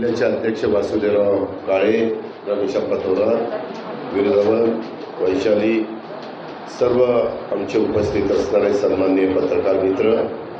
जिल्ह्याचे अध्यक्ष वासुदेवराव काळे, रमेश पतोरा, वीरधवन, वैशाली, सर्व आमचे उपस्थित असणारे सन्माननीय पत्रकार मित्र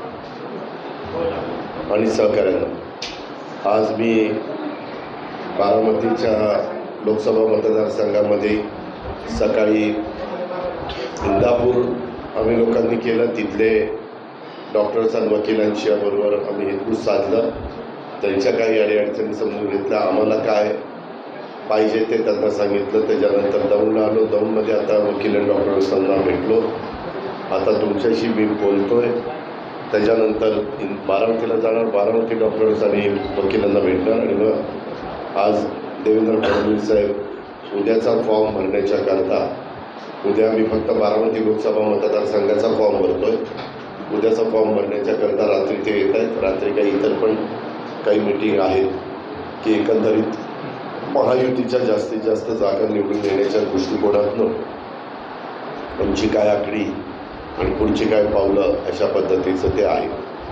आणि सहकाऱ्यांना, आज मी बारामतीच्या लोकसभा मतदारसंघामध्ये सकाळी इंदापूर आम्ही लोकांनी केलं. तिथले डॉक्टर्स आणि वकिलांच्या बरोबर आम्ही हेतू साधलं. त्यांच्या काही अडीअडचणी समजून घेतल्या. आम्हाला काय पाहिजे ते त्यांना सांगितलं. त्याच्यानंतर दौंडला आलो. दौंडमध्ये आता वकील आणि डॉक्टर्सांना भेटलो. आता तुमच्याशी मी बोलतोय. त्याच्यानंतर बारामतीला जाणार, बारामती डॉक्टर्स आणि वकिलांना भेटणार आणि मग आज देवेंद्र फडणवीस साहेब उद्याचा फॉर्म भरण्याच्या करता, उद्या मी फक्त बारामती लोकसभा मतदारसंघाचा फॉर्म भरतोय. उद्याचा फॉर्म भरण्याच्या करता रात्री ते येत आहेत. रात्री काही इतर पण काही मीटिंग आहेत की एकंदरीत महायुतीच्या जास्तीत जास्त जागा निवडून येण्याच्या दृष्टिकोनातून आमची काय आकडी आणि पुढची काय पावलं अशा पद्धतीचं ते आहे.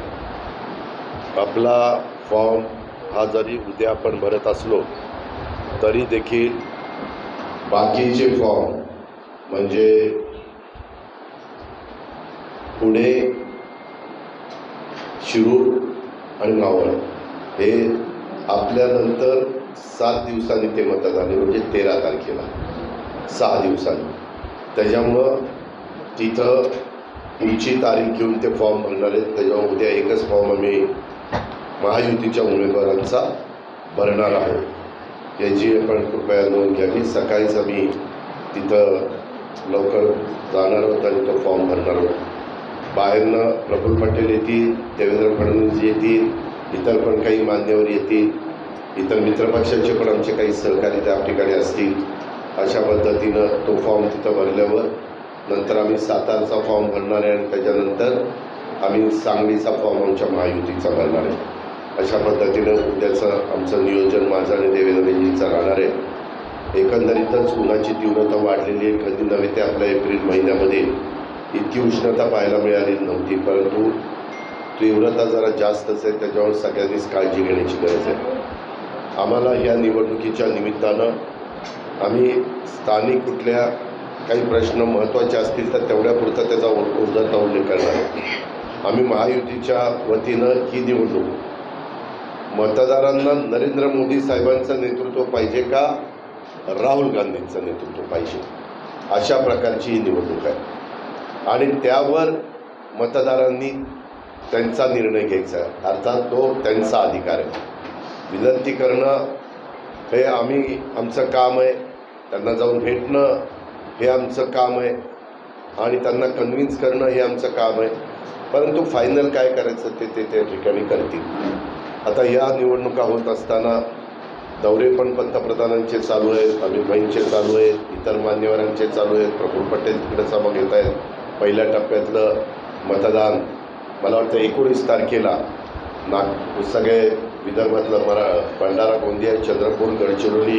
आपला फॉर्म हा जरी उद्या आपण भरत असलो तरी देखील बाकीचे फॉर्म म्हणजे पुणे, शिरूर आणि मावळ हे आपल्यानंतर 7 दिवसांनी ते मतदान आहे, म्हणजे 13 तारखेला 6 दिवसांनी. त्याच्यामुळं तिथं पुढची तारीख घेऊन ते फॉर्म भरणार आहेत. त्याच्यामुळे उद्या एकच फॉर्म आम्ही महायुतीच्या उमेदवारांचा भरणार आहोत. याची आपण कृपया नोंद घ्यावी. सकाळीच आम्ही तिथं लवकर जाणार आहोत आणि तो फॉर्म भरणार आहोत. बाहेरनं प्रफुल्ल पटेल येतील, देवेंद्र फडणवीस येतील, इतर पण काही मान्यवर येतील, इतर मित्रपक्षांचे पण आमचे काही सहकारी त्या ठिकाणी असतील. अशा पद्धतीनं तो फॉर्म तिथं भरल्यावर नंतर आम्ही सातारचा फॉर्म भरणार आहे आणि त्याच्यानंतर आम्ही सांगलीचा फॉर्म आमच्या महायुतीचा भरणार आहे. अशा पद्धतीनं उद्याचं आमचं नियोजन माझं आणि देवेंद्रजींचं राहणार आहे. एकंदरीतच उन्हाची तीव्रता वाढलेली आहे. कधी नव्हे ते आपल्या एप्रिल महिन्यामध्ये इतकी उष्णता पाहायला मिळाली नव्हती, परंतु तीव्रता जरा जास्तच आहे. त्याच्यावर सगळ्यांनीच काळजी घेण्याची गरज आहे. आम्हाला या निवडणुकीच्या निमित्तानं आम्ही स्थानिक कुठल्या काही प्रश्न महत्त्वाचे असतील तर तेवढ्यापुरता त्याचा उद्धरता उल्लेख करणार आहे. आम्ही महायुतीच्या वतीनं ही निवडणूक मतदारांना नरेंद्र मोदी साहेबांचं नेतृत्व पाहिजे का राहुल गांधींचं नेतृत्व पाहिजे, अशा प्रकारची ही निवडणूक आहे आणि त्यावर मतदारांनी त्यांचा निर्णय घ्यायचा आहे. अर्थात तो त्यांचा अधिकार आहे. विनंती करणं हे आमचं काम आहे. त्यांना जाऊन भेटणं हे आमचं काम आहे आणि त्यांना कन्व्हिन्स करणं हे आमचं काम आहे. परंतु फायनल काय करायचं ते त्या ठिकाणी करतील. आता या निवडणुका होत असताना दौरे पण पंतप्रधानांचे चालू आहेत, अमित भाईंचे चालू आहेत, इतर मान्यवरांचे चालू आहेत. प्रफुल्ल पटेल तिकडे सभा घेत आहेत. पहिल्या टप्प्यातलं मतदान मला वाटतं 19 तारखेला सगळे विदर्भातलं भंडारा, गोंदिया, चंद्रपूर, गडचिरोली,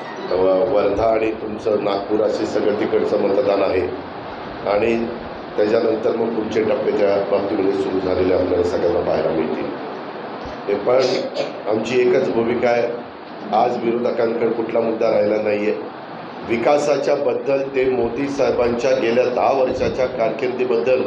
वर्धा आणि तुमचं नागपूर असे सगळं तिकडचं मतदान आहे आणि त्याच्यानंतर मग पुढचे टप्पे त्या बाबतीमध्ये सुरू झालेले आपल्याला सगळ्यांना पाहायला मिळतील. हे पण आमची एकच भूमिका आहे. आज विरोधकांकडे कुठला मुद्दा राहिला नाही आहे. विकासाच्या बद्दल ते मोदी साहेबांच्या गेल्या 10 वर्षाच्या कारकिर्दीबद्दल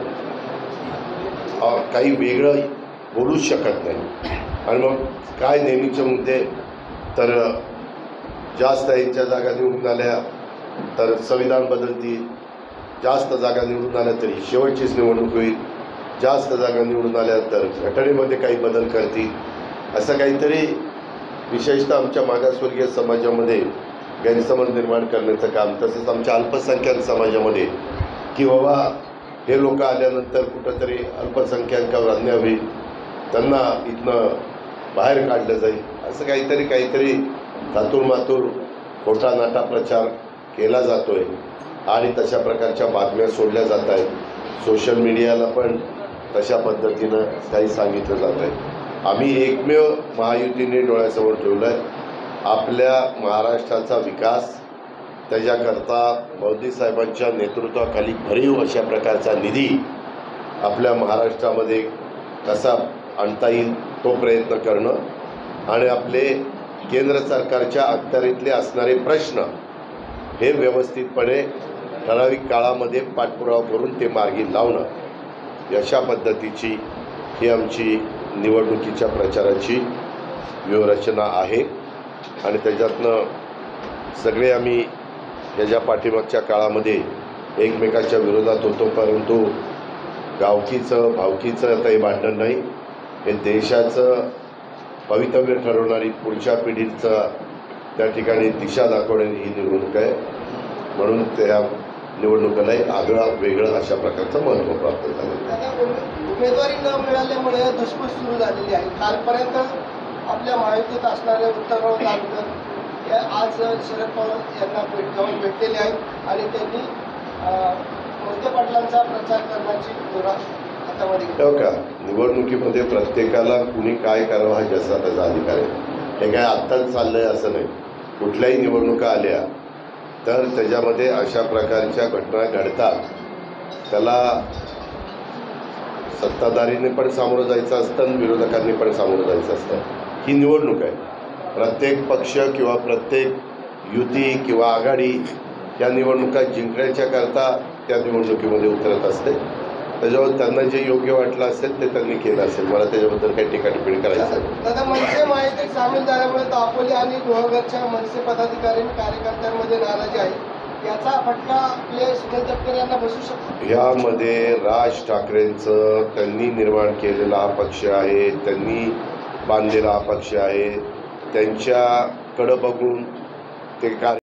काही वेगळं बोलूच शकत नाही. आणि मग काय नेहमीचे मुद्दे तर जास्त यांच्या जागा निवडून आल्या तर संविधान बदलतील, जास्त जागा निवडून आल्या तर ही शेवटचीच निवडणूक होईल, जास्त जागा निवडून आल्या तर घटनेमध्ये काही बदल करतील, असं काहीतरी विशेषतः आमच्या मागासवर्गीय समाजामध्ये गैरसमज निर्माण करण्याचं काम, तसंच आमच्या अल्पसंख्याक समाजामध्ये की बाबा हे लोक आल्यानंतर कुठंतरी अल्पसंख्याकावर अन्याय होईल, त्यांना इथनं बाहेर काढलं जाईल, असं काहीतरी थातूरमातूर खोटा नाटा प्रचार केला जातो आहे आणि तशा प्रकारच्या बातम्या सोडल्या जात आहेत. सोशल मीडियाला पण तशा पद्धतीनं काही सांगितलं जात आहे. आम्ही एकमेव महायुतीने डोळ्यासमोर ठेवलं आहे आपल्या महाराष्ट्राचा विकास. त्याच्याकरता मोदी साहेबांच्या नेतृत्वाखाली भरीव अशा प्रकारचा निधी आपल्या महाराष्ट्रामध्ये कसा आणता येईल तो प्रयत्न करणं आणि आपले केंद्र सरकारच्या अखत्यारीतले असणारे प्रश्न हे व्यवस्थितपणे ठराविक काळामध्ये पाठपुरावा करून ते मार्गी लावणं, अशा पद्धतीची ही आमची निवडणुकीच्या प्रचाराची व्यूहरचना आहे. आणि त्याच्यातनं सगळे आम्ही याच्या पाठीमागच्या काळामध्ये एकमेकांच्या विरोधात होतो, परंतु गावकीचं भावकीचं आता हे भांडण नाही, हे देशाचं भवितव्य ठरवणारी पुढच्या पिढीचं त्या ठिकाणी दिशा दाखवणारी ही निवडणूक आहे. म्हणून त्या निवडणुकीलाही आगळं वेगळं अशा प्रकारचं महत्त्व प्राप्त झालं. उमेदवारी न मिळाल्यामुळे धुसफूस सुरू झालेली आहे. कालपर्यंत आपल्या महायुतीत असणारे उत्तमराव जानकर हे आज शरद पवार यांना जाऊन भेटलेले आहेत आणि त्यांनी मोहिते पाटलांचा प्रचार करण्याची धोरण हातामध्ये घेतली. का निवडणुकीमध्ये प्रत्येकाला कुणी काय करावं हा ज्याचा त्याचा अधिकार आहे. हे काय आत्ताच चाललंय असं नाही. कुठल्याही निवडणुका आल्या तर त्याच्यामध्ये अशा प्रकारच्या घटना घडतात. त्याला सत्ताधारीने पण सामोरं जायचं असतं आणि विरोधकांनी पण सामोरं जायचं असतं. ही निवडणूक आहे. प्रत्येक पक्ष किंवा प्रत्येक युती किंवा आघाडी या निवडणुका जिंकण्याच्या करता त्या निवडणुकीमध्ये उतरत असते. त्याच्यावर त्यांना जे योग्य वाटलं असेल ते त्यांनी केलं असेल. मला त्याच्याबद्दल काही टीकाटिप्पणी करायचं नाही. दादा, मनसे माहिती सामील झाल्यामुळे दापोली आणि गुहागरच्या मनसे पदाधिकारी आणि कार्यकर्त्यांमध्ये नाराजी आहे. याचा फटका आपले सुनील तटकरे यांना बसू शकतो. यामध्ये राज ठाकरेंचं त्यांनी निर्माण केलेला हा पक्ष आहे, त्यांनी बांधलेला हा पक्ष आहे. त्यांच्याकडं बघून ते